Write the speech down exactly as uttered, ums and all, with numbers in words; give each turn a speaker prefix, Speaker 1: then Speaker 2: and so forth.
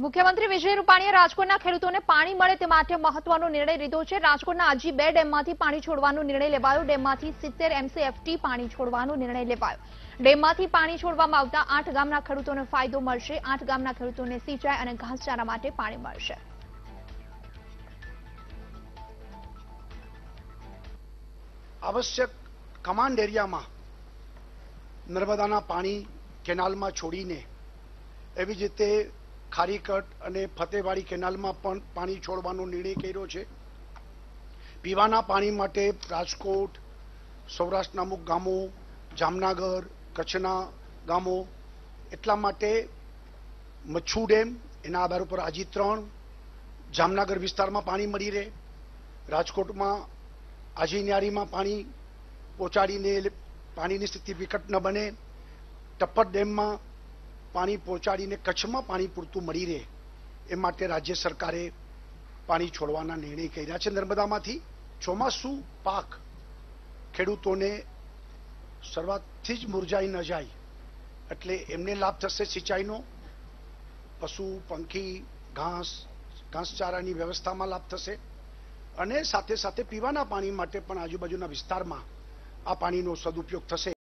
Speaker 1: મુખ્યમંત્રી વિજય રૂપાણીએ રાજકોટના ખેડૂતોને પાણી મળે તે માટે મહત્વનો નિર્ણય લીધો છે। રાજકોટના આજી બે ડેમમાંથી પાણી છોડવાનો નિર્ણય લેવાયો। ડેમમાંથી સિત્તેર એમસીએફટી પાણી છોડવાનો નિર્ણય લેવાયો। ડેમમાંથી પાણી છોડવામાં આવતા આઠ ગામના ખેડૂતોને ફાયદો મળશે। આઠ ગામના ખેડૂતોને સિંચાઈ અને ઘાસચારા માટે પાણી મળશે।
Speaker 2: આવશ્યક કમાન્ડ એરિયામાં નર્મદાના પાણી કેનાલમાં છોડીને એવી જ રીતે ખારીકટ અને ફતેવાડી કેનાલમાં પણ પાણી છોડવાનો નિર્ણય કર્યો છે। પીવાના પાણી માટે રાજકોટ, સૌરાષ્ટ્રના અમુક ગામો, જામનગર, કચ્છના ગામો, એટલા માટે મચ્છુ ડેમ એના આધાર ઉપર આજી ત્રણ, જામનગર વિસ્તારમાં પાણી મળી રહે, રાજકોટમાં આજી ન્યારીમાં પાણી પહોંચાડીને પાણીની સ્થિતિ વિકટ ન બને, ટપ્પર ડેમમાં પાણી પહોંચાડીને કચ્છમાં પાણી પૂરતું મળી રહે એ માટે રાજ્ય સરકારે પાણી છોડવાના નિર્ણય કર્યા છે। નર્મદામાંથી ચોમાસુ પાક ખેડૂતોને શરૂઆતથી જ મુરઝાઈ ન જાય એટલે એમને લાભ થશે સિંચાઈનો, પશુ પંખી ઘાસ ઘાસચારાની વ્યવસ્થામાં લાભ થશે અને સાથે સાથે પીવાના પાણી માટે પણ આજુબાજુના વિસ્તારમાં આ પાણીનો સદુપયોગ થશે।